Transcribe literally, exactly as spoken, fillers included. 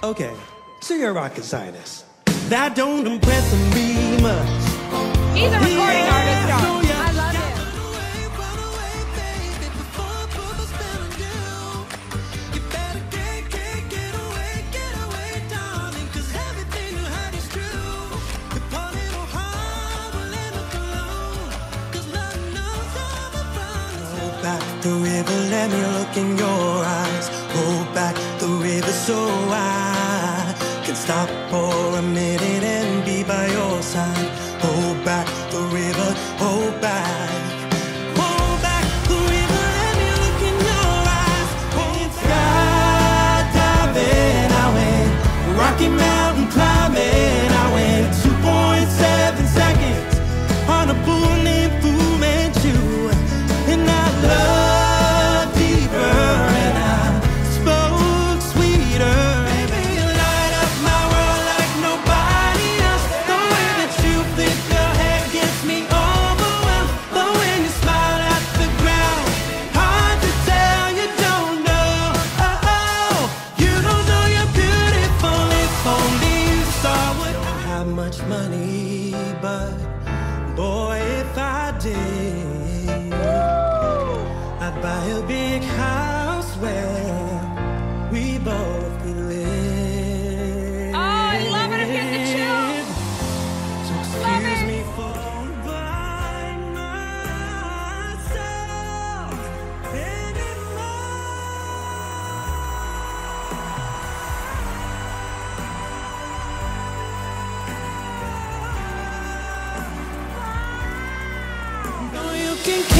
Okay, so you're a rocket scientist. That don't impress me much. He's a recording Yeah, artist, so y'all. yeah. I love him. Back the river, let me look in your eyes. Hold back the river so I can stop for a minute and be by your side. Hold back the river, hold back. Hold back the river, let me look in your eyes. Hold skydiving, I went Rocky Mountain climbing, I went two point seven seconds on a bull named Fu Manchu. And I love deeper and I spoke sweeter. Baby, you light up my world like nobody else. The way that you flip your hair gets me overwhelmed. But when you smile at the ground, hard to tell you don't know. Oh, oh, you don't know you're beautiful if only you saw what. I don't have much money, but boy, if I did, I'd buy a big house where we both could live. Oh, I love it. I'm getting the chills. So excuse me for buying myself anymore. No, you can